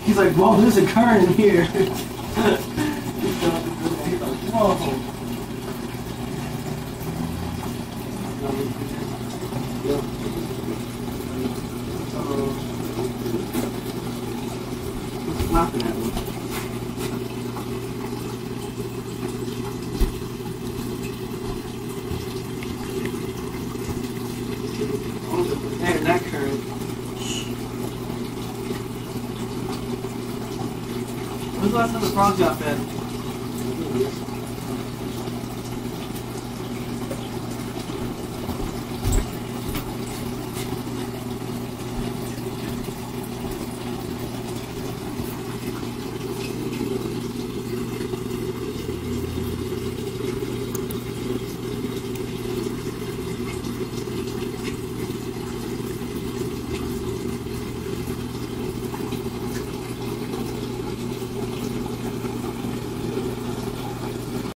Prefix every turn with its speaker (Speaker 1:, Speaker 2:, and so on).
Speaker 1: He's like, whoa, there's a current in here. He's like, whoa. Who's laughing at me? Hey, that current. When's the last time the frog got fed?